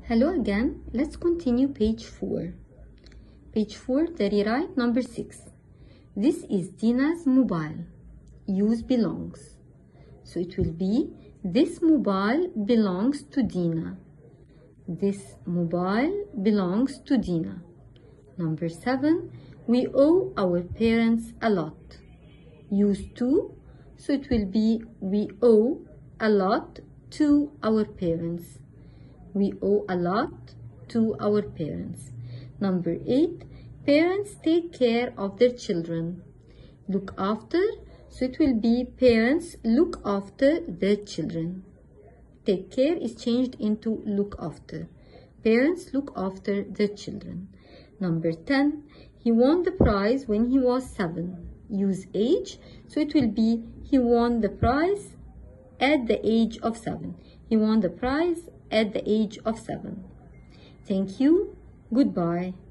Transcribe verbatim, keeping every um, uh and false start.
Hello again. Let's continue page four. Page four, the rewrite number six. This is Dina's mobile. Use belongs. So it will be, this mobile belongs to Dina. This mobile belongs to Dina. Number seven, we owe our parents a lot. Use to, so it will be, we owe a lot to our parents. We owe a lot to our parents. Number eight, parents take care of their children. Look after, so it will be parents look after their children. Take care is changed into look after. Parents look after their children. Number ten, he won the prize when he was seven. Use age, so it will be he won the prize at the age of seven. He won the prize at the age of seven. Thank you. Goodbye.